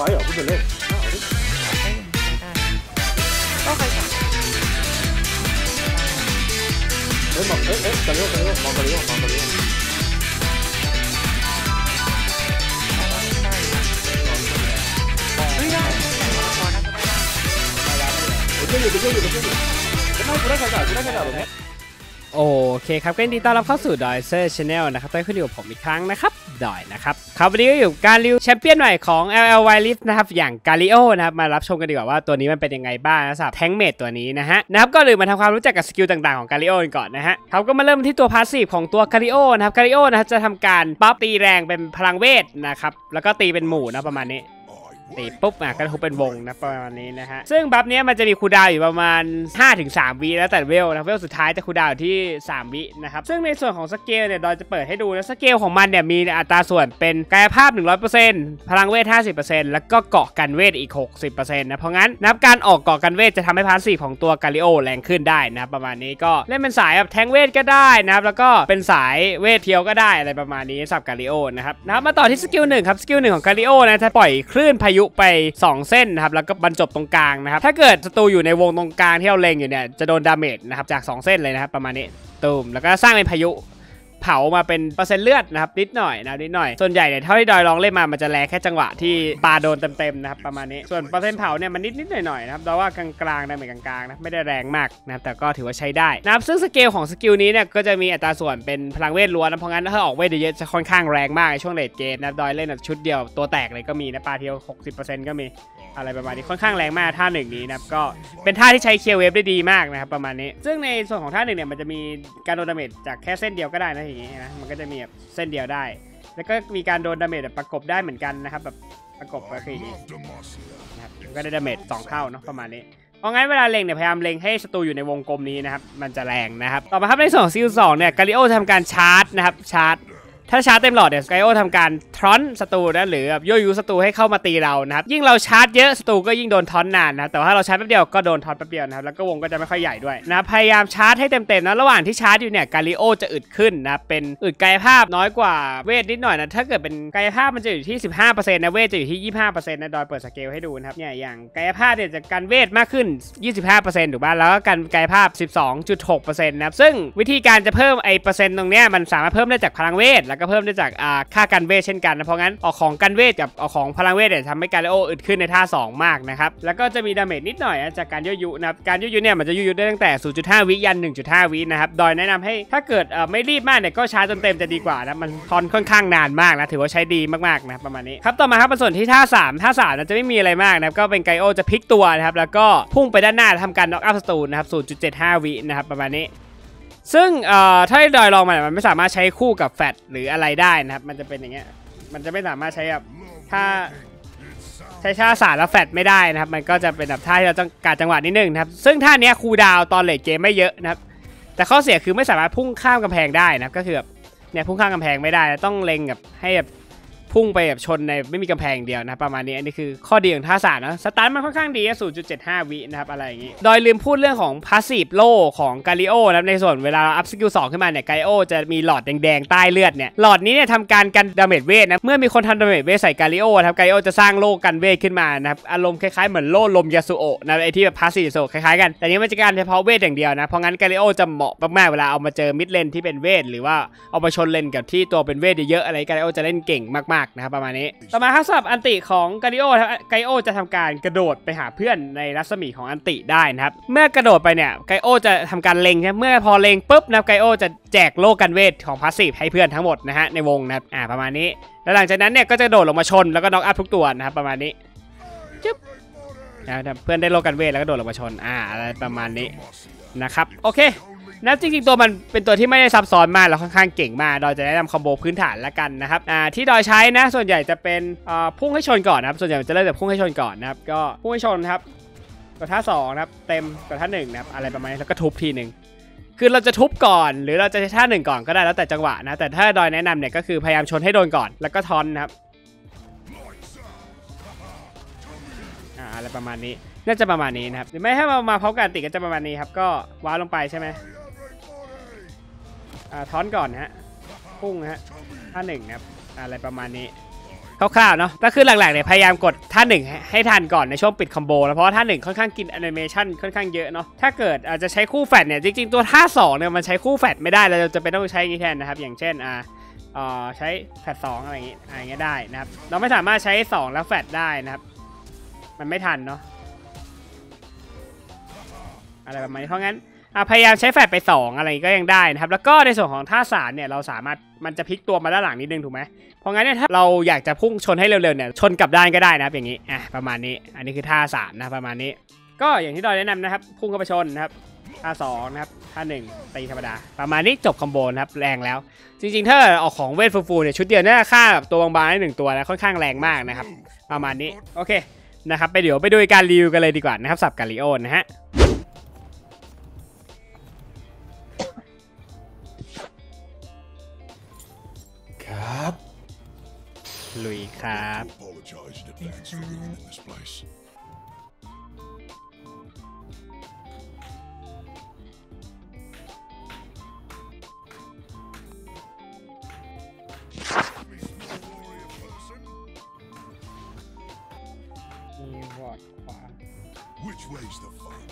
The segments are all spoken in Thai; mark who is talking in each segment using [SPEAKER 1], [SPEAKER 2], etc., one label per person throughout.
[SPEAKER 1] อยเหรอพูดเล่น
[SPEAKER 2] ก็เคยจับ
[SPEAKER 1] มองกระเลี้ยวมองกระเลี้ยวได้ขนาดแบบนี้
[SPEAKER 3] โอเคครับก็ยินดีต้อนรับเข้าสู่ดอยเซอร์ชาแนลนะครับต้นขึ้นอยู่กับผมอีกครั้งนะครับดอยนะครับครับวันนี้ก็อยู่การรีวิวแชมเปี้ยนใหม่ของ LL Wild Rift นะครับอย่างกาลิโอนะครับมารับชมกันดีกว่าว่าตัวนี้มันเป็นยังไงบ้างนะสำหรับแทงค์เมดตัวนี้นะครับก็เลยมาทำความรู้จักกับสกิลต่างๆของกาลิโอก่อนนะฮะเขาก็มาเริ่มที่ตัวพาสซีฟของตัวกาลิโอนะครับกาลิโอนะครับจะทำการปั๊บตีแรงเป็นพลังเวทนะครับแล้วก็ตีเป็นหมู่นะประมาณนี้ตีปุ๊บก็ทุบเป็นวงนะประมาณนี้นะฮะซึ่งบัฟเนี้ยมันจะมีคูลดาวน์อยู่ประมาณ 5-3 วิแล้วแต่เวลนะเวลสุดท้ายจะคูลดาวน์ที่3 วินะครับซึ่งในส่วนของสเกลเนี่ยดอยจะเปิดให้ดูนะสเกลของมันเนี่ยมีอัตราส่วนเป็นกายภาพ 100% พลังเวท 50% แล้วก็เกาะกันเวทอีก 60% นะเพราะงั้นนับการออกเกาะกันเวทจะทำให้พาสซีฟของตัวกาลิโอแรงขึ้นได้นะประมาณนี้ก็เล่นเป็นสายแบบแทงเวทก็ได้นะครับแล้วก็เป็นสายเวทเทียวก็ได้อะไรประมาณนี้สำหรับกาลิโอนะครับมาต่อที่สกิล1ครับสกิล1ของกาลิโอนะจะปล่อยคลื่นพายุไป2 เส้นนะครับแล้วก็บรรจบตรงกลางนะครับถ้าเกิดศัตรูอยู่ในวงตรงกลางที่เราเล็งอยู่เนี่ยจะโดนดาเมจนะครับจาก2 เส้นเลยนะครับประมาณนี้ตูมแล้วก็สร้างเป็นพายุเผามาเป็นเปอร์เซ็นต์เลือดนะครับนิดหน่อยส่วนใหญ่เนี่ยเท่าที่ดอยลองเล่นมามันจะแรงแค่จังหวะที่ปาโดนเต็มๆนะครับประมาณนี้ส่วนเปอร์เซ็นต์เผาเนี่ยมันนิดหน่อยนะครับดอยว่ากลางๆได้เหมือนกลางๆนะไม่ได้แรงมากนะครับแต่ก็ถือว่าใช้ได้นะครับซึ่งสเกลของสกิลนี้เนี่ยก็จะมีอัตราส่วนเป็นพลังเวทล้วนนะเพราะงั้นถ้าออกเวทเยอะจะค่อนข้างแรงมากในช่วงเลทเกมนะดอยเล่นชุดเดียวตัวแตกเลยก็มีนะปาเทียว 60% ก็มีอะไรประมาณนี้ค่อนข้างแรงมากท่าหนึ่งนี้นะครับก็เป็นท่าที่ใช้เคลียร์เวฟได้ดีมากนะครับประมาณนี้ซึ่งในส่วนของท่าหนึ่งเนี่ยมันจะมีการโดนดาเมจจากแค่เส้นเดียวก็ได้นะอย่างงี้นะมันก็จะมีแบบเส้นเดียวได้แล้วก็มีการโดนดาเมจแบบประกบได้เหมือนกันนะครับแบบประกบก็คืออย่างนี้นะครับก็ได้ดาเมจ2 เท่าเนาะประมาณนี้เพราะงั้นเวลาเล็งเนี่ยพยายามเล็งให้ศัตรูอยู่ในวงกลมนี้นะครับมันจะแรงนะครับต่อมาครับในส่วนของซิล2เนี่ยกาลิโอทำการชาร์จนะครับชาร์จถ้าชาร์จเต็มหลอดเนี่ยสกายโอทำการทรอนศัตรูนะหรือแบบโยยูศัตรูให้เข้ามาตีเรานะครับยิ่งเราชาร์จเยอะศัตรูก็ยิ่งโดนทรอนนานนะแต่ว่าเราชาร์จแป๊บเดียวก็โดนทรอนแป๊บเดียวนะครับแล้วก็วงก็จะไม่ค่อยใหญ่ด้วยนะพยายามชาร์จให้เต็มๆนะระหว่างที่ชาร์จอยู่เนี่ยกาลิโอจะอึดขึ้นนะเป็นอึดกายภาพน้อยกว่าเวทนิดหน่อยนะถ้าเกิดเป็นกายภาพมันจะอยู่ที่ 15% นะเวทจะอยู่ที่ 25% นะดอยเปิดสเกลให้ดูนะครับเนี่ยอย่างกายภาพเนี่ยจะกันเวทมากขึ้น 25% ถูกป่ะแล้วก็กันกายภาพ 12.6% นะครับซึ่งวิธีการจะเพิ่มไอ้เปอร์เซ็นต์ตรงเนี้ยมันสามารถเพิ่มได้จากพลังเวทแล้วก็เพิ่มได้จากค่ากันเวทเช่นกันนะเพราะงั้นออกของกันเวทกับออกของพลังเวทเนี่ยทำให้กาลิโออึดขึ้นในท่า2มากนะครับแล้วก็จะมีดาเมจนิดหน่อยจากการยั่วยุนะครับการยั่วยุเนี่ยมันจะยั่วยุได้ตั้งแต่ 0.5 วิยัน 1.5 วินะครับดอยแนะนำให้ถ้าเกิดไม่รีบมากเนี่ยก็ชาร์จจนเต็มจะดีกว่านะมันทอนค่อนข้างนานมากนะถือว่าใช้ดีมากๆนะประมาณนี้ครับต่อมาครับส่วนที่ท่า3นะจะไม่มีอะไรมากนะครับก็เป็นกาลิโอจะพลิกตัวนะครับแล้วก็พุ่งไปด้านหน้าทำการน็อกอัพศัตรูนะครับ 0.75 วินะครับประมาณนี้ซึ่งถ้าดอยลองมันไม่สามารถใช้คู่กับแฟตหรืออะไรได้นะครับมันจะเป็นอย่างเงี้ยมันจะไม่สามารถใช้แบบถ้าใช้ท่าสารแล้วแฟตไม่ได้นะครับมันก็จะเป็นแบบท่าที่เราต้องการจังหวะนิดนึงนะครับซึ่งท่านี้คูลดาวน์ตอนเลทเกมไม่เยอะนะครับแต่ข้อเสียคือไม่สามารถพุ่งข้ามกำแพงได้นะครับก็คือแบบเนี่ยพุ่งข้ามกำแพงไม่ได้ต้องเล็งแบบให้แบบพุ่งไปแบบชนในไม่มีกำแพงเดียวนะประมาณนี้อันนี้คือข้อดีของท่าสารนะสตาร์ทมันค่อนข้างดี 0.75 วินะครับอะไรอย่างงี้โดยลืมพูดเรื่องของพาสซีฟโล่ของกาลิโอนะในส่วนเวลาอัพสกิล2ขึ้นมาเนี่ยกาลิโอจะมีหลอดแดงๆใต้เลือดเนี่ยหลอดนี้เนี่ยทำการกันดาเมจเวทนะเมื่อมีคนทำดาเมจเวทใส่กาลิโอครับกาลิโอจะสร้างโล่กันเวทขึ้นมานะครับอารมณ์คล้ายๆเหมือนโล่ลมยาสุโอะนะไอที่แบบพาสซีฟโซคล้ายๆกันแต่นี้มันจะการเฉพาะเวทอย่างเดียวนะเพราะงั้นกาลิโอจะเหมาะมากๆเวลาเอามาเจอมิดเลนที่เป็นเวทหรือว่าเอามาชนเลนกับที่ตัวเป็นเวทเยอะๆอะไรกาลิโอจะเล่นเก่งมากๆนะครับประมาณนี้ต่อมาครับสำหรับอันติของกาลิโอจะทำการกระโดดไปหาเพื่อนในรัศมีของอันติได้นะครับเมื่อกระโดดไปเนี่ยกาลิโอจะทำการเล็งใช่เมื่อพอเล็งปุ๊บนะกาลิโอจะแจกโล่กันเวทของพาสซีฟให้เพื่อนทั้งหมดนะฮะในวงนะครับประมาณนี้แล้วหลังจากนั้นเนี่ยก็จะโดดลงมาชนแล้วก็น็อกอัพทุกตัวนะครับประมาณนี้จึ๊บเพื่อนได้โล่กันเวทแล้วก็โดดลงมาชนอะไรประมาณนี้นะครับโอเคนะจริงๆตัวมันเป็นตัวที่ไม่ได้ซับซ้อนมากแล้วค่อนข้างเก่งมากดอยจะแนะนำคอมโบพื้นฐานละกันนะครับที่ดอยใช้นะส่วนใหญ่จะเป็นพุ่งให้ชนก่อนนะครับส่วนใหญ่จะเริ่มจากพุ่งให้ชนก่อนนะครับก็พุ่งให้ชนครับกดท่า2นะครับเต็มกดท่า1นะครับอะไรประมาณนี้แล้วก็ทุบทีหนึ่งคือเราจะทุบก่อนหรือเราจะใช้ท่า1ก่อนก็ได้แล้วแต่จังหวะนะแต่ถ้าดอยแนะนำเนี่ยก็คือพยายามชนให้โดนก่อนแล้วก็ทอนนะครับอะไรประมาณนี้น่าจะประมาณนี้นะครับหรือไม่ถ้ามาพร้อมกันติก็จะประมาณนี้ครับก็ว้าลงไปใช่ไหมทอนก่อนฮะพุ่งฮะท่า1ครับอะไรประมาณนี้คร่าวๆเนาะก็คือหลักๆเนี่ยพยายามกดท่า1ให้ทันก่อนในช่วงปิดคอมโบแล้วเพราะว่าท่า1ค่อนข้างกินแอนิเมชันค่อนข้างเยอะเนาะถ้าเกิดอาจจะใช้คู่แฟลชเนี่ยจริงๆตัวท่า2เนี่ยมันใช้คู่แฟลชไม่ได้เราจะเป็นต้องใช้อย่างนี้แทนนะครับอย่างเช่นใช้แฟลช2อะไรอย่างเงี้ยได้นะครับเราไม่สามารถใช้2แล้วแฟลชได้นะครับมันไม่ทันเนาะอะไรประมาณนี้เพราะงั้นพยายามใช้แฟลชไป2อะไรก็ยังได้นะครับแล้วก็ในส่วนของท่า3เนี่ยเราสามารถมันจะพลิกตัวมาด้านหลังนิดนึงถูกไหมเพราะงั้นเนี่ยถ้าเราอยากจะพุ่งชนให้เร็วๆเนี่ยชนกลับด้านก็ได้นะครับอย่างนี้ประมาณนี้อันนี้คือท่า3นะประมาณนี้ก็อย่างที่ดอยแนะนำนะครับพุ่งเข้าไปชนนะครับท่า2นะครับท่า1ตีธรรมดาประมาณนี้จบคอมโบนะครับแรงแล้วจริงๆถ้าออกของเวทฟูๆเนี่ยชุดเดียวน่าจะฆ่าแบบตัวบางๆได้1ตัวนะค่อนข้างแรงมากนะครับประมาณนี้โอเคนะครับเดี๋ยวไปดูการรีวิวกันเลยดีกว่านะครับสับกาลิโอนะฮะ
[SPEAKER 1] ครับ
[SPEAKER 3] ลุยครับ มีวอร์ดขวา
[SPEAKER 2] Which way's the fun?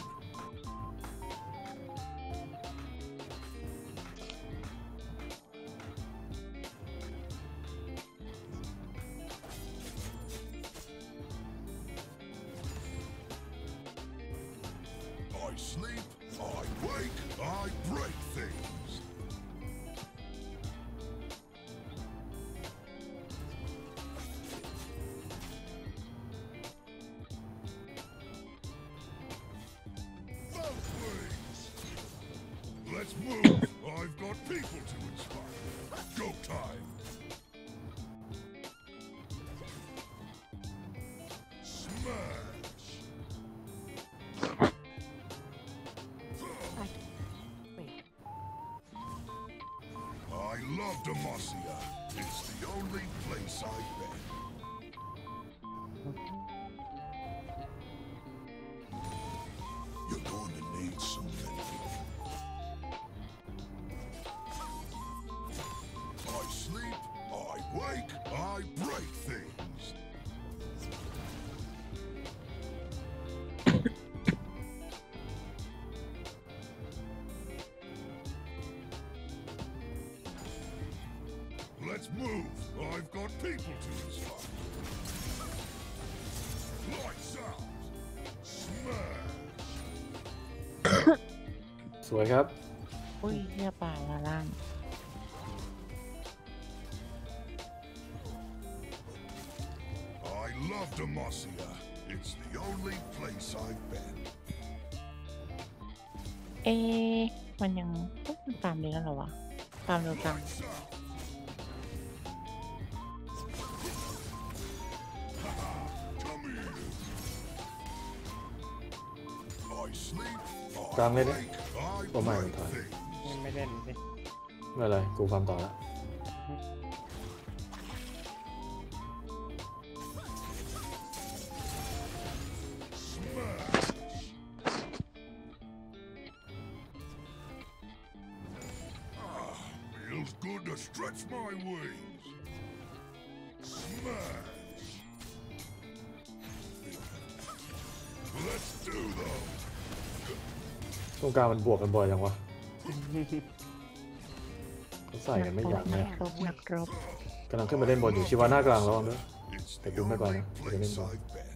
[SPEAKER 2] I sleep, I wake, I break things. Both ways. Let's move. I've got people to inspire. Go time. Smash. I love Demacia. It's the only place I've been. You're going to need some mending. I sleep, I wake, I break things. Let's move. I've got people to inspire. Lights out. Smash.
[SPEAKER 1] สวยครับ
[SPEAKER 4] อุ้ยเหี้ยป่าละล่าง
[SPEAKER 2] I love Demacia. It's the only place I've been.
[SPEAKER 4] มันยังมันตามนี้แล้วเหรอวะตามเร็วจัง
[SPEAKER 2] Lights out. Come here. I sleep, I
[SPEAKER 1] Càng lên đấy.
[SPEAKER 2] wake, I
[SPEAKER 1] Có mày
[SPEAKER 2] break
[SPEAKER 1] thôi.
[SPEAKER 2] things.
[SPEAKER 3] ไม่เล่นสิ
[SPEAKER 1] ไม่เป็นไรกูฟาร์มต่อแล้ว
[SPEAKER 2] Feels good to stretch my wings. Smash. Let's do those.
[SPEAKER 1] ตรงกลางมันบวกกันบ่อยจังวะเขาใส่กันไม่อยากเลย
[SPEAKER 4] นักรบ
[SPEAKER 1] กำลังขึ้นมาเล่นบนอยู่ชิวาหน้ากลางแล้วด้วย
[SPEAKER 2] It's
[SPEAKER 1] Phải
[SPEAKER 2] the
[SPEAKER 1] đúng mấy con
[SPEAKER 2] only
[SPEAKER 1] này, phải
[SPEAKER 2] place
[SPEAKER 1] lên con.
[SPEAKER 2] I've been.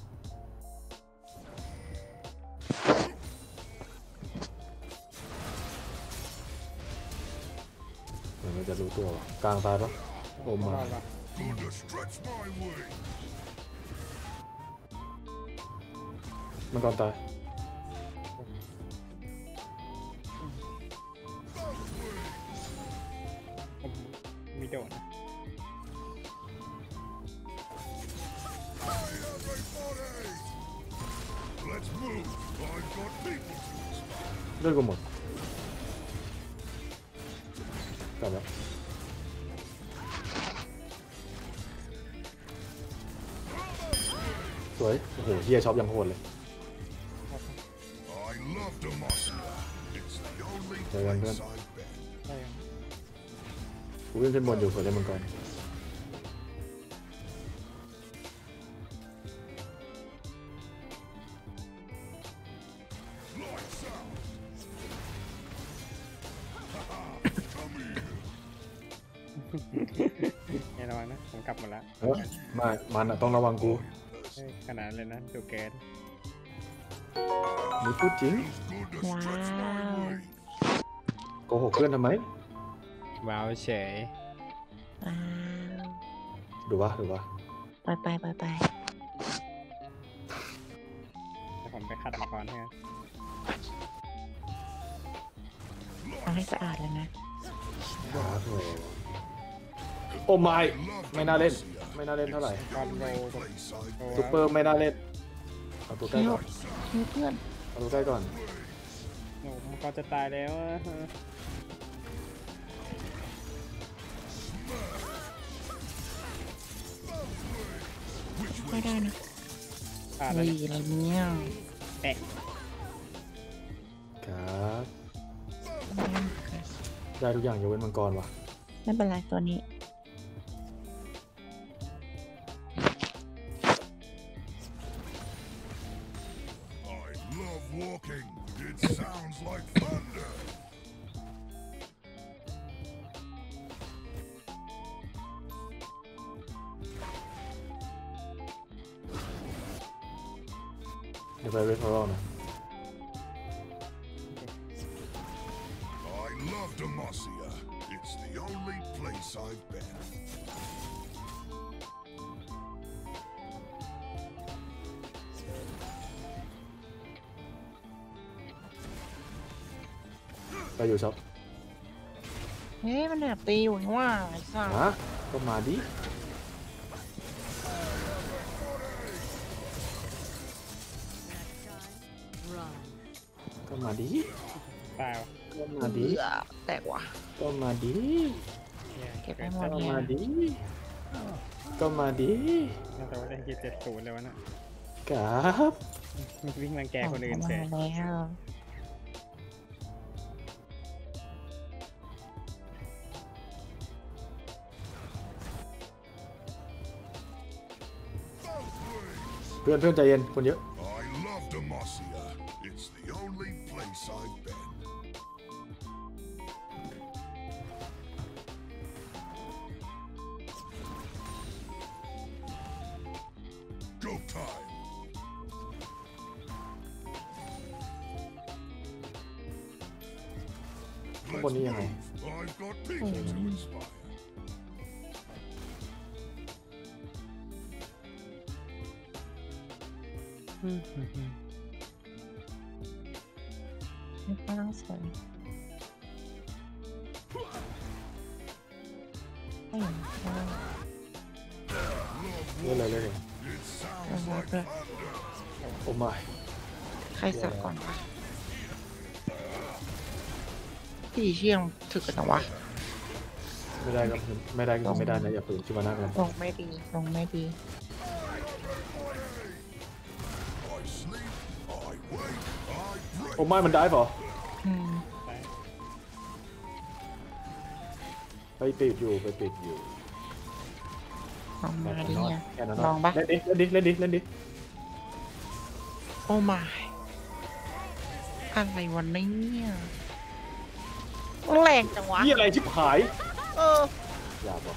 [SPEAKER 1] เหมือนมันจะรู้ตัววะกลางตายปะโอมมา
[SPEAKER 2] Good to stretch my wings.
[SPEAKER 1] มันก่อนตาย
[SPEAKER 3] มีโดดนะ
[SPEAKER 2] Everybody. Let's move. I've got people to inspire.
[SPEAKER 1] เลือดกูหมดกลับแล้วสวยโอ้โหเฮียช็อปยังโหดเลย
[SPEAKER 2] I love Demacia. It's the only
[SPEAKER 1] Rồi, gần
[SPEAKER 2] place
[SPEAKER 1] gần.
[SPEAKER 2] I've been.
[SPEAKER 3] ได้ยัง
[SPEAKER 1] กูวิ่งขึ้นบนอยู่เผื่อเล่นมังกร
[SPEAKER 3] อย่าระวังนะผมกลับหมดแล้ว
[SPEAKER 1] มันอะต้องระวังกู
[SPEAKER 3] ขนาดเลยนะดูแกน
[SPEAKER 1] มึงพูดจริง
[SPEAKER 2] Good to
[SPEAKER 4] ว้า
[SPEAKER 2] stretch
[SPEAKER 4] ว
[SPEAKER 2] my legs.
[SPEAKER 1] โกหกเพื่อนทำไม
[SPEAKER 3] ว้าวเฉย
[SPEAKER 4] ว้าว
[SPEAKER 1] ดูวะ
[SPEAKER 4] ปล่อยไป
[SPEAKER 3] แต่ผมไปขัดมังกรให้
[SPEAKER 4] เอาให้สะอาดเลยนะ
[SPEAKER 1] ครับผมโอ้ไม่ไม่น่าเล่น ไม่น่าเล่นเท่าไหร่
[SPEAKER 3] ก้อนโบ
[SPEAKER 2] Place I've
[SPEAKER 1] ซูเปอร์ไม่น่าเล่นเอาตัวใกล้
[SPEAKER 4] คิว
[SPEAKER 1] ก่อน
[SPEAKER 4] คิวเพื่อน
[SPEAKER 1] เอาตัวใกล้ก่อน
[SPEAKER 3] โอ้มังกรจะตายแล้วอะ
[SPEAKER 4] ไม่ได้นะ
[SPEAKER 3] ขาด
[SPEAKER 4] เฮ้
[SPEAKER 3] แล้ว
[SPEAKER 4] ยอะไรเนี่ย
[SPEAKER 3] แตะ
[SPEAKER 1] ครับ
[SPEAKER 4] ไม่ได้ค่ะ
[SPEAKER 1] ได้ทุกอย่างยกเว้นมังกรว่ะ
[SPEAKER 4] ไม่เป็นไรตัวนี้
[SPEAKER 2] I love walking. It sounds like thunder.
[SPEAKER 1] เดี๋ยวไปเวทพอลนะ
[SPEAKER 2] I love Demacia. It's the only place I've been.
[SPEAKER 1] ไปอยู่ช็อป
[SPEAKER 4] เฮ้ยมันแอบตีอยู่นี่ว่าไอ้สัส
[SPEAKER 1] ฮะก็มาดิก็มาดิ
[SPEAKER 3] ตายวะ
[SPEAKER 1] ก็มาดิ
[SPEAKER 4] แตกว่ะ
[SPEAKER 1] ก็มาดิ
[SPEAKER 4] เก็บไปหม
[SPEAKER 1] ก็
[SPEAKER 4] ดเนี่ย
[SPEAKER 1] มาดิก็มาดิ
[SPEAKER 3] น่าจะว่าได้คิด70เลยวะน่ะ
[SPEAKER 1] ครับ
[SPEAKER 3] วิ่งรังแกคนอื่นเฉย
[SPEAKER 4] มาแล้ว
[SPEAKER 1] เพื่อนใจเย็นคนเยอะ
[SPEAKER 2] I love Demacia. It's the only place I've been. Go time.
[SPEAKER 1] ข้างบนนี้ยังไง
[SPEAKER 2] I've got people to inspire.
[SPEAKER 4] ไม่ต้องสวยไม่เห็นได้
[SPEAKER 1] เล่นเลย
[SPEAKER 2] It sounds like thunder.
[SPEAKER 1] โอ้ไม่
[SPEAKER 4] ใครสักก่อนวะพี่เชี่ยงถึกกันวะ
[SPEAKER 1] ไม่ได้ก็ไม่ได้ก็ไม่ได้นะอย่าฝืนชิมานะกัน
[SPEAKER 4] ลงไม่ดีลงไม่ดี
[SPEAKER 2] I sleep, I wake, I break.
[SPEAKER 1] โอ้ไม่มันได้เปล่า
[SPEAKER 4] อืม
[SPEAKER 1] ไปติดอยู่
[SPEAKER 4] ลองมาดิเนี่ย
[SPEAKER 1] แค่นั้น
[SPEAKER 4] ลองปะ
[SPEAKER 1] เล่นดิ
[SPEAKER 4] โอ้ไม่อะไรวันนี้เนี่ยแรงจังวะ
[SPEAKER 1] นี่อะไรชิบหาย
[SPEAKER 4] เออ
[SPEAKER 1] อย่าบอก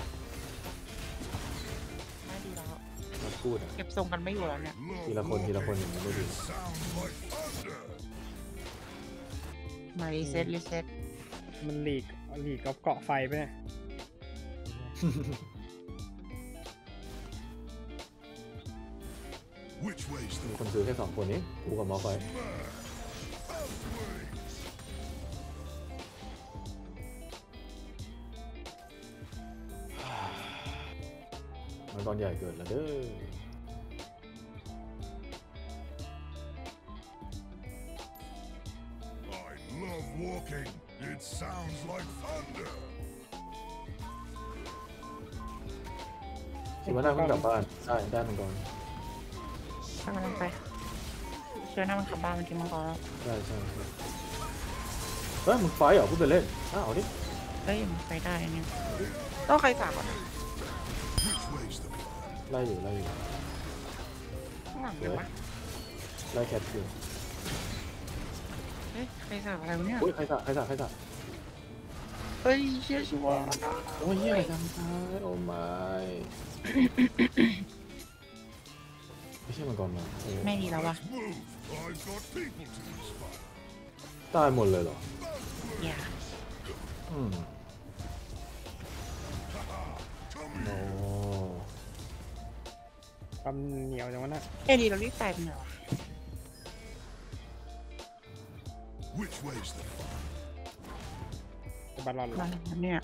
[SPEAKER 4] ไม่ดีแล้ว
[SPEAKER 1] มาพูดอะ
[SPEAKER 4] เก็บทรงกันไม่อยู่แล้วเนี่ย
[SPEAKER 1] ทีละคนอย่างนี้ไม่ดี
[SPEAKER 2] Sounds like thunder.
[SPEAKER 4] มารีเซ็ต
[SPEAKER 3] มันหลีกเกาะไฟไปเนี่ย
[SPEAKER 2] Which way's
[SPEAKER 1] มี
[SPEAKER 2] the
[SPEAKER 1] คนซื้อแค่2 คนนี้กูกับหมอไฟมันตอนใหญ่เกินแล้วเด้อ
[SPEAKER 2] I love walking. It sounds like thunder.
[SPEAKER 1] ชิมาน่าเพิ่งกลับบ้านได้มังกร
[SPEAKER 4] ทำกำลังไปเชื่อหน้ามันขับบ้านมันกินมังกรแล้ว
[SPEAKER 1] ใช่เฮ้ยมึงไฟเหรอพูดไปเล่นเอาดิ
[SPEAKER 4] เอ้ยมันไปได้เนี่ยต้องใครสาบก่อนนะ
[SPEAKER 2] Which way's the fun?
[SPEAKER 1] ไล่อยู่
[SPEAKER 4] ข้างหลังเลยวะ
[SPEAKER 1] ไล่แคทอยู่
[SPEAKER 4] เฮ้ยใครสาบอะไรวะเนี่ย
[SPEAKER 1] อุ้ยใครสะ
[SPEAKER 4] เฮ้ยเชี่ยชัวร์
[SPEAKER 1] โอ้ยเฮียอะไรกันตายโอ้ไม่ไม่ใช่มังกรมาโอ้
[SPEAKER 4] ไม่ดีแล้ววะ
[SPEAKER 2] Move. I've got people to inspire.
[SPEAKER 1] ตายหมดเลยเหรอ
[SPEAKER 4] อย่า
[SPEAKER 1] อืมโอ้
[SPEAKER 3] ความเหนียวจังวะน่ะ
[SPEAKER 4] เอ้ยดีเรารีบตายไปหน่อยวะ
[SPEAKER 2] Which way's the fun?
[SPEAKER 3] จะบาลอน
[SPEAKER 4] มาแล้วเนี่ย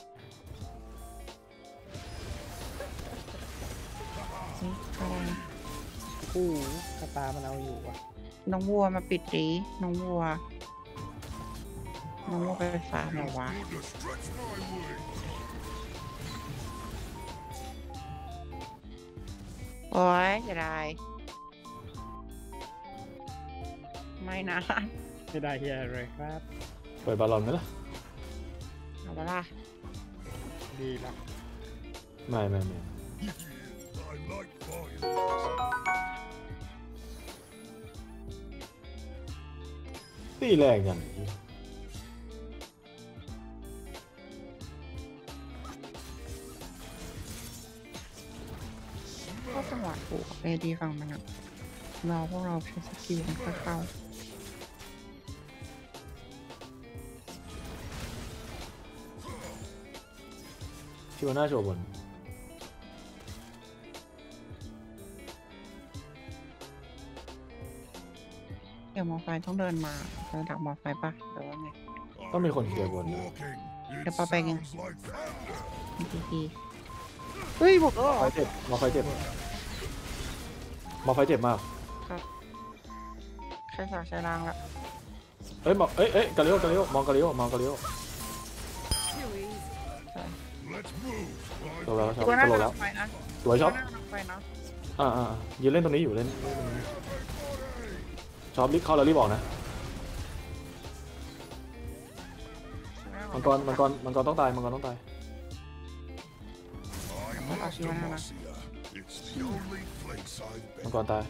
[SPEAKER 4] นี่อะไร
[SPEAKER 3] คู่สตาร์มันเอาอยู่ว่ะ
[SPEAKER 4] น้องวัวมาปิดดิน้องวัวไปฟาร์มเหรอวะ
[SPEAKER 2] Good to stretch my wings.
[SPEAKER 4] โอ้ยจะได้ไม่นะ
[SPEAKER 3] ไม่ได้เฮียเลยครับ
[SPEAKER 1] เปิดบาลอนไหมล่ะ
[SPEAKER 4] เอาเวล่ะ
[SPEAKER 3] ดีละ
[SPEAKER 1] ไม่
[SPEAKER 2] I like fire.
[SPEAKER 1] ตีแรงอย่างนี้
[SPEAKER 4] ก็จังหวะถูกเอดีฝั่งมันอะเราพวกเราใช้สกิลมันค่อยเข้า
[SPEAKER 1] ชิวาน่าโชว์บน
[SPEAKER 4] เดี๋ยวมอไฟต้องเดินมาจะดักมอไฟปะหรือว่าไง
[SPEAKER 1] ต้องมีคนเคลียร์บนนะ
[SPEAKER 2] Walking. It
[SPEAKER 4] Cái pa beng à?
[SPEAKER 2] sounds like thunder.
[SPEAKER 4] ทีเฮ้ยบุกแล้วเหรอ
[SPEAKER 1] ไฟเจ็บมอไฟเจ็บมอไฟเจ็บมาก
[SPEAKER 4] ครับใครสากใช้รางละ
[SPEAKER 1] เอ้ยมอเอ้ยกาลิโอมองกาลิโอ
[SPEAKER 2] Let's move.
[SPEAKER 1] โดนแล้วช็อป
[SPEAKER 4] ตัวหน้า
[SPEAKER 1] โดน
[SPEAKER 4] กำ
[SPEAKER 1] แล้
[SPEAKER 4] ลั
[SPEAKER 1] ว
[SPEAKER 4] งไปนะ
[SPEAKER 1] สวยช็อป
[SPEAKER 4] ตัวหน้ากำลังไปนะ
[SPEAKER 1] ยืนเล่นตรงนี้อยู่เล่นช็อปรีบเข้าแล้วรีบออกนะมังกรต้องตาย
[SPEAKER 2] I love
[SPEAKER 4] Demacia.
[SPEAKER 2] Demacia. It's the only place I've
[SPEAKER 1] มัง
[SPEAKER 2] been.
[SPEAKER 1] กรตาย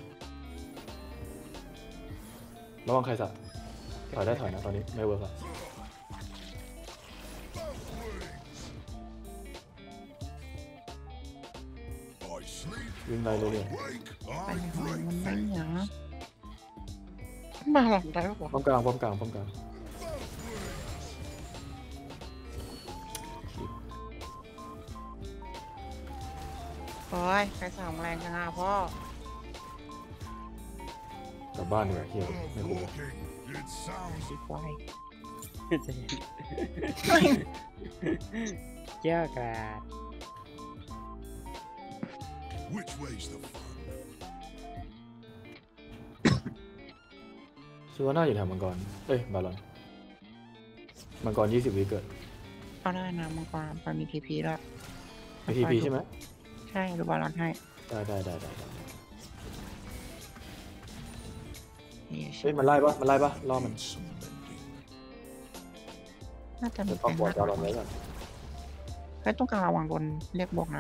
[SPEAKER 1] ระวังใครสัตว์ถอยได้ถอยนะตอนนี้ไม่เวิร์กอะ
[SPEAKER 2] I sleep.
[SPEAKER 1] วิ่งไล่เลย
[SPEAKER 2] Wake.
[SPEAKER 4] ไป
[SPEAKER 2] I
[SPEAKER 4] ยังไง
[SPEAKER 2] break.
[SPEAKER 4] มันไม่เหนียวมาหลังได้ปะวะ
[SPEAKER 1] ป้อมกลาง
[SPEAKER 4] โอ้ยใครสั่งแรงจังอ่ะพ่อก
[SPEAKER 1] ลับบ้านดีกว่าเฮีย
[SPEAKER 2] Love
[SPEAKER 1] ไม่คุ้ม
[SPEAKER 2] walking. It sounds
[SPEAKER 4] ดีควาย
[SPEAKER 3] เจ้ากราด
[SPEAKER 2] which way's the fun?
[SPEAKER 1] ชิวาน่าอยู่แถวมังกรเอ้ยบาลอนมังกร20 วิเกิด
[SPEAKER 4] เอาได้นะมังกรไปมีทีพีแล้ว
[SPEAKER 1] มีทีพีใช่ไหม
[SPEAKER 4] ใช่ดูบอลลอนให้
[SPEAKER 1] ได้
[SPEAKER 4] นี่
[SPEAKER 1] เฮ้ยมันไล่ปะล่อมัน
[SPEAKER 4] น่าจะมี
[SPEAKER 1] เดี๋ยวป้อมบอลบาลอนไว้ก่อน
[SPEAKER 4] เฮ้ยต้องการระวังโดนเรียกบวกนะ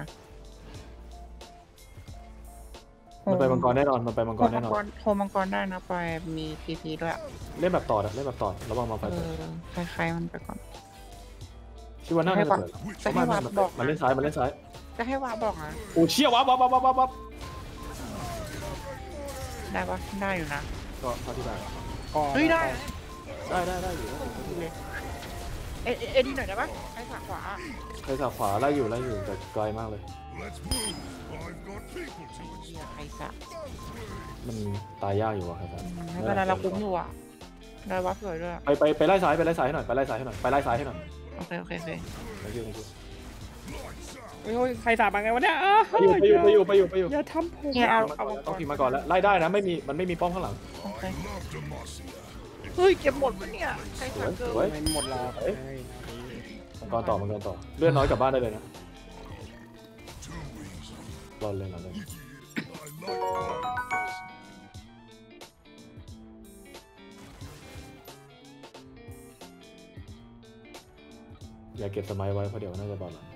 [SPEAKER 1] มันไปมังกรแน่นอน
[SPEAKER 4] โฮมังกรได้นะไปมีทีพีด้วย
[SPEAKER 1] เล่นแบบต่อระวังมาไฟ
[SPEAKER 4] เอ
[SPEAKER 1] ต่อ
[SPEAKER 4] อใครๆมันไปก่อน
[SPEAKER 1] ชิวาน่าจะเกิด
[SPEAKER 4] จะให้วาบอก
[SPEAKER 1] มันเล่นซ้าย
[SPEAKER 4] จะให้วาบอกนะ
[SPEAKER 1] โอ้เชี่ยวับ
[SPEAKER 4] ได้ปะได้อยู่นะ
[SPEAKER 1] ก็เท่าที่ได้
[SPEAKER 3] ก็
[SPEAKER 4] เฮ้ยได้
[SPEAKER 1] ได้อยู่
[SPEAKER 4] เอดีหน่อยได้ปะให้ขาขวา
[SPEAKER 1] ใครสาขวาไล่อยู่แต่ไกลมากเลย
[SPEAKER 2] Let's move. I've got people to
[SPEAKER 4] เฮีย
[SPEAKER 2] inspire.
[SPEAKER 4] ใครสัก
[SPEAKER 1] มันตายยากอยู่ว่ะครับ
[SPEAKER 4] ไม่เป็นไรเราคุ้มอยู่อ่ะได้วัดสวยด้วย
[SPEAKER 1] ไปไล่ซ้ายให้หน่อยไปไล่ซ้ายให้หน่อย
[SPEAKER 4] โอเค
[SPEAKER 1] thank you
[SPEAKER 3] โอ้ยใครสาบมาไงวะเนี่ย
[SPEAKER 1] ไปอยู่
[SPEAKER 3] อย่าทำผม
[SPEAKER 4] เนี่ยเอา
[SPEAKER 1] ต้องขี่มาก่อนแล้วไล่ได้นะมันไม่มีป้อมข้างหลัง
[SPEAKER 4] โอเค
[SPEAKER 2] I love Demacia.
[SPEAKER 4] เฮ้ยเก็บหมดปะเนี่ยใครสักเกิน
[SPEAKER 1] สวย
[SPEAKER 3] ไม่หมดหรอก
[SPEAKER 1] มังกรต่อเลื่อนน้อยกลับบ้านได้เลยนะ
[SPEAKER 2] Too easy.
[SPEAKER 1] รอเลย
[SPEAKER 2] I like violence.
[SPEAKER 1] อย่าเก็บสมัยไว้เพราะเดี๋ยวน่าจะบอลหลัง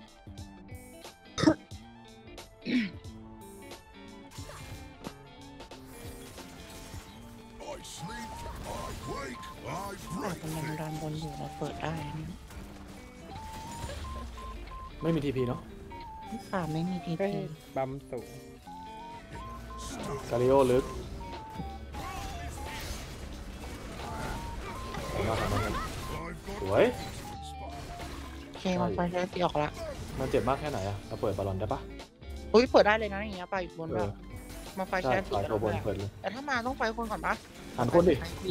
[SPEAKER 2] I sleep. I wake. I
[SPEAKER 4] แต่
[SPEAKER 2] break.
[SPEAKER 4] กำลังดันบนอยู่เราเปิดได้เนี่ย
[SPEAKER 1] ไม่มีทีพีเนาะ
[SPEAKER 4] ป่าไม่มีที
[SPEAKER 3] เฮ้ย
[SPEAKER 4] พี
[SPEAKER 3] บัมสูง
[SPEAKER 1] กาลิโอลึกมาทำมันสวย
[SPEAKER 4] โอเคมันไปใช้ตีออกละ
[SPEAKER 1] มันเจ็บมากแค่ไหนอะเราเปิดบอลลอนได้ปะ
[SPEAKER 4] อุ้ยเปิดได้เลยนะอย่างเงี้ยไปอยู่บนแบบมาไฟ
[SPEAKER 1] ใช่
[SPEAKER 4] แชร์ตี
[SPEAKER 1] ปลาย
[SPEAKER 4] กัน
[SPEAKER 1] ตัวบน
[SPEAKER 4] แล้ว
[SPEAKER 1] เปิดเลย
[SPEAKER 4] แต่ถ้ามาต้องไฟคนก่อนปะ
[SPEAKER 1] หันคนดิ
[SPEAKER 4] ไฟที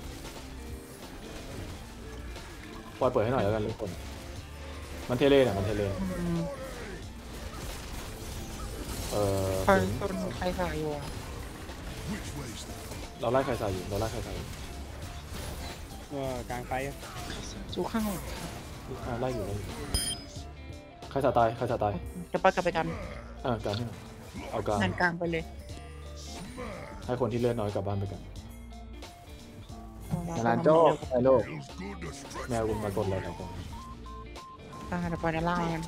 [SPEAKER 1] ปล่อยเปิดให้หน่อยแล้วกันทุกคน มันเทเลเนี่ยมันเทเล
[SPEAKER 4] ไฟคนใครสายอยู่
[SPEAKER 2] Which way's that?
[SPEAKER 1] เราไล่ใครใส่อยู่เราไล่ใครใส่อยู่
[SPEAKER 3] กลางไฟ
[SPEAKER 4] จูข้างหลัง
[SPEAKER 1] ไล่อยู่ไล่อยู่ใครสาตายใครสาตาย
[SPEAKER 4] จะไปกลับไปกัน
[SPEAKER 1] กลางให้หน่อยเอากลาง
[SPEAKER 4] งานกลางไปเลย
[SPEAKER 1] ให้คนที่เลือดน้อยกลับบ้านไปกัน
[SPEAKER 4] เอา
[SPEAKER 1] นานโจ้ไอโลก
[SPEAKER 2] Feels good to stretch
[SPEAKER 1] แมวคุณมากดอะไรต่าง
[SPEAKER 4] เดี๋ยวไปในล่างกัน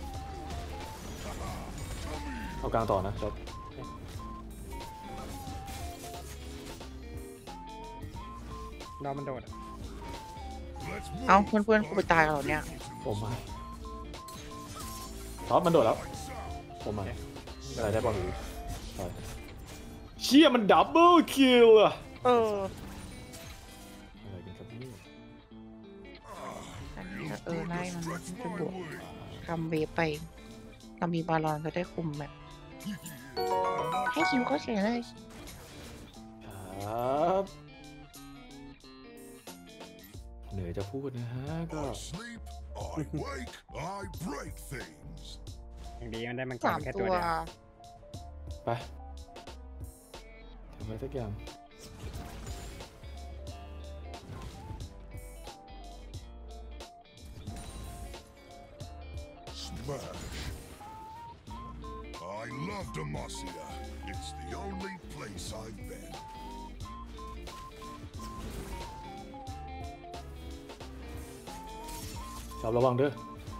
[SPEAKER 1] ๆเอากลางต่อนะจบ
[SPEAKER 3] รอมันโดด
[SPEAKER 2] Let's
[SPEAKER 4] เอ้า
[SPEAKER 2] move.
[SPEAKER 4] เพื่อนๆกูไปตายแล้วเนี่ย
[SPEAKER 1] โอ้ไม่ท็อปมันโดดแล้วโอ้ไม่อะไรได้บอลหรือใช่เชี่ยมันดับเบิลคิลอะ
[SPEAKER 4] เออ
[SPEAKER 1] อะไรกันครับนี่
[SPEAKER 4] อันนี้ก็ไล่มันจะบวกทำเวฟไปเรามีบาลอนจะได้คุมแบบ ให้คิวเขาเฉยเลย
[SPEAKER 1] ครับเหนื่อยจะพูดนะฮะก็
[SPEAKER 2] I sleep, I wake, I break things.
[SPEAKER 3] อย่างดีมันได้มัน
[SPEAKER 4] สาม
[SPEAKER 3] แค่
[SPEAKER 4] ตั
[SPEAKER 3] ตัว
[SPEAKER 4] ว
[SPEAKER 3] เดียว
[SPEAKER 1] ไปทำอะไรสักอย่าง
[SPEAKER 2] Smash. I love Demacia. It's the only place I've been.
[SPEAKER 1] ชอบระวังเด้อ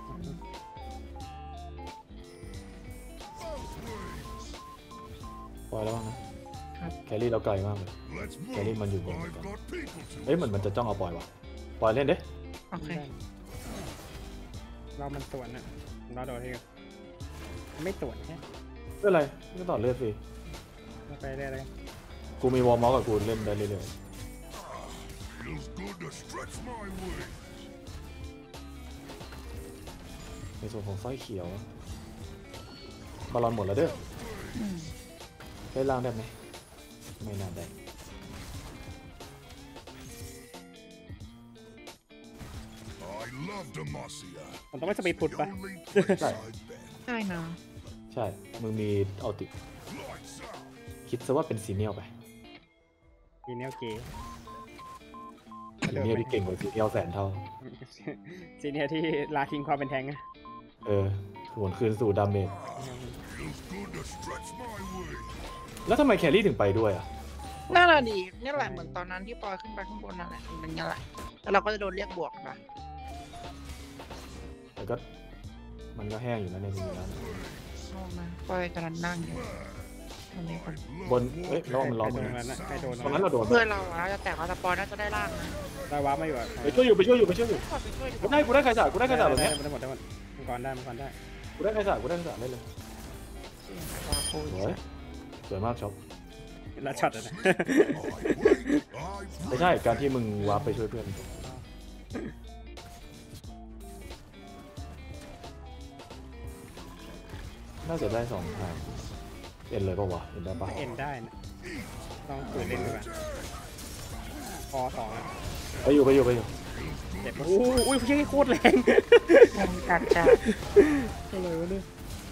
[SPEAKER 1] ปล่อยระวังนะแครี่เราไกลมากเลย
[SPEAKER 2] Let's move.
[SPEAKER 1] Kelly man juga.
[SPEAKER 2] I've got people to.
[SPEAKER 1] เอ้ยมันจะจ้องเอาปล่อยวะปล่อยเล่นเด้
[SPEAKER 4] โอเค
[SPEAKER 3] เรามันสวนอ่ะเราโดดที่ไม่สวนแค่
[SPEAKER 1] ไม่เป็นไรไม่ต่อเลือดสิ
[SPEAKER 3] เราไปเรื่อยเลย
[SPEAKER 1] กูมีวอร์มอลกับกูเล่นได้เรื่อย
[SPEAKER 2] Feels good to stretch my wings.
[SPEAKER 1] ๆในส่วนของสร้อยเขียวบอลลอนหมดแล้วเด้อ
[SPEAKER 4] อืม
[SPEAKER 1] ได้ล่างได้ไหมไม่น่าได้
[SPEAKER 2] I love Demacia.
[SPEAKER 3] ผมต้องไปสปีดพุด
[SPEAKER 2] The
[SPEAKER 3] ปะ
[SPEAKER 2] only place I've been.
[SPEAKER 4] ใช่นะ
[SPEAKER 1] ใช่มึงมีเอาติ
[SPEAKER 2] Lights out.
[SPEAKER 1] คิดซะว่าเป็นซีเนียลไป
[SPEAKER 3] อีเนลเกย์
[SPEAKER 1] ซีเนียลที่เก่งกว่าซีเนียลแสนเท่า
[SPEAKER 3] ซีเนียที่ลาทิ้งความเป็นแทงอะ
[SPEAKER 1] หวนคืนสู่ดาเมจ
[SPEAKER 2] Feels good to stretch my wings.
[SPEAKER 1] แล้วทำไมแครี่ถึงไปด้วยอ่ะ
[SPEAKER 4] น่าละดีนี่แหละเหมือนตอนนั้นที่ปอยขึ้นไปข้างบนนั่นแหละเป็นอย่างนี้แหละแล้วเราก็จะโดนเรียกบวกปะ
[SPEAKER 1] แต่ก็มันก็แห้งอยู่นะในตรงนี้นะ
[SPEAKER 4] เอามาปอยกำลังนั่งอยู่ตรงนี้คน
[SPEAKER 1] บนล้อมันล้อ
[SPEAKER 3] ใคร
[SPEAKER 1] มัน
[SPEAKER 3] โดนนั้นนะใครโดน
[SPEAKER 1] ตรงนั้นเราโดน
[SPEAKER 4] เพื่อนเราอะจะแตกว่าสปอยน่าจะได้ล่างนะ
[SPEAKER 3] ได้ว้ามาอยู่อะ
[SPEAKER 1] ไปช่วยอยู่ไปช่วยอยู่ไปช่วยอยู่
[SPEAKER 4] ขอไปช่วยดีก
[SPEAKER 1] กู
[SPEAKER 4] ว่า
[SPEAKER 1] ได้ใครสากูได้ใครสาแบบนี้
[SPEAKER 3] ได้หมดได้หมดมังกรได้มังกรได้
[SPEAKER 1] กูได้ใครสากูได้ใครสาได้เลยสวยสวยมากช็อป
[SPEAKER 3] แล้วช็อตอะนะ
[SPEAKER 2] I wake, I
[SPEAKER 1] ไม่ใช่การที่มึงวาร์ปไปช่วยเพื่อนน่าจะได้2 ทางเอ็นเลยป่าวะเอ็นได้ปะ
[SPEAKER 3] เอ็นได้นะต้องฝืนเล่นดีกว่าพอสองอะ
[SPEAKER 1] ไปอยู่
[SPEAKER 3] เจ็บโอ้ยพี่โคตรแรง
[SPEAKER 4] แรงจัดจ้ะ
[SPEAKER 3] อะไรวะเนี่ย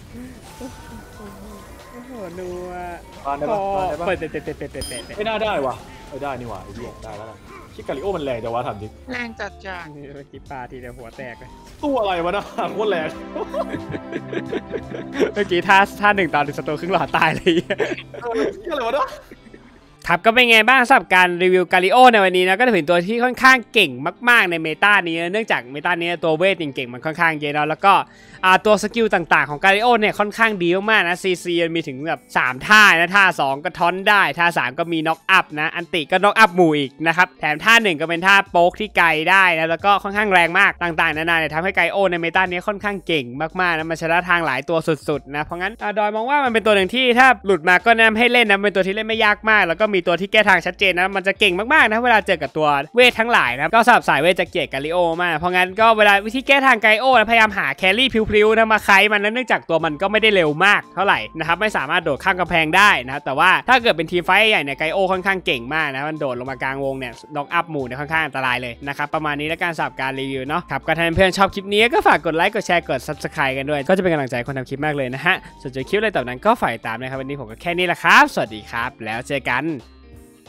[SPEAKER 3] โอ้โหนัว
[SPEAKER 1] ปานได้ปะปานได้ปะ
[SPEAKER 3] เปิดเตะ
[SPEAKER 1] ไม่น่าได้วะไม่ได้นี่หว่าไอ้เหี้ยได้แล้วล่ะชิคาริโอมันแรงจังวะถามจริง
[SPEAKER 4] แรงจัดจ้ะ
[SPEAKER 3] เมื่อกี้ปลาทีเดียวหัวแตกเลย
[SPEAKER 1] ตัวอะไรวะนะโคตรแรง
[SPEAKER 3] เมื่อกี้ท่าหนึ่งตอนถึงสตูครึ่งหลอดตายเลย
[SPEAKER 1] เหี้ยอะไรวะเนาะ
[SPEAKER 3] ครับก็เป็นไงบ้างสำหรับการรีวิวกาลิโอในวันนี้นะก็ถือเป็นตัวที่ค่อนข้างเก่งมากๆในเมตานี้เนื่องจากเมตานี้ตัวเวทเก่งๆมันค่อนข้างเยอะแล้วก็ตัวสกิลต่างๆของกาลิโอเนี่ยค่อนข้างดีมากๆนะCCมีถึงแบบ3ท่านะท่า2ก็ทอนได้ท่า3ก็มีน็อกอัพนะอันติก็น็อกอัพหมู่อีกนะครับแถมท่า1ก็เป็นท่าโป๊กที่ไกลได้นะแล้วก็ค่อนข้างแรงมากต่างๆนานาเนี่ยทำให้กาลิโอในเมตานี้ค่อนข้างเก่งมากๆนะมันชนะทางหลายตัวสุดๆนะเพราะงั้นดอยมองว่ามันเป็นตัวหนึ่งที่ถ้าหลุดมาก็แนะนำให้เล่นนะเป็นตัวที่เล่นไม่ยากมากแล้วก็มีตัวที่แก้ทางชัดเจนนะมันจะเก่งมากๆนะเวลาเจอกับตัวเวททั้งหลายนะก็สำหรับสายเวทจะเกลียดกาลิโอมากเพราะงั้นก็เวลาวิธีแก้ทางกาลิโอนะพยายามหาแครี่พลิ้วๆนะมาไคมันเนื่องจากตัวมันก็ไม่ได้เร็วมากเท่าไหร่นะครับไม่สามารถโดดข้ามกำแพงได้นะครับแต่ว่าถ้าเกิดเป็นทีมไฟใหญ่เนี่ยกาลิโอค่อนข้างเก่งมากนะมันโดดลงมากลางวงเนี่ยน็อกอัพหมู่เนี่ยค่อนข้างอันตรายเลยนะครับประมาณนี้แล้วการสำหรับการรีวิวเนาะครับก็ถ้าเพื่อนชอบคลิปนี้ก็ฝากกดไลค์กดแชร์กด Subscribe กันด้วยก็จะเป็นกำลังใจคนทำคลิปมากเลยนะฮะส่วนจะคลิปอะไรต่อนั้นก็ฝ่ายตามนะครับวันนี้ผมก็แค่นี้แหละครับสวัสดีครับแล้วเจอกัน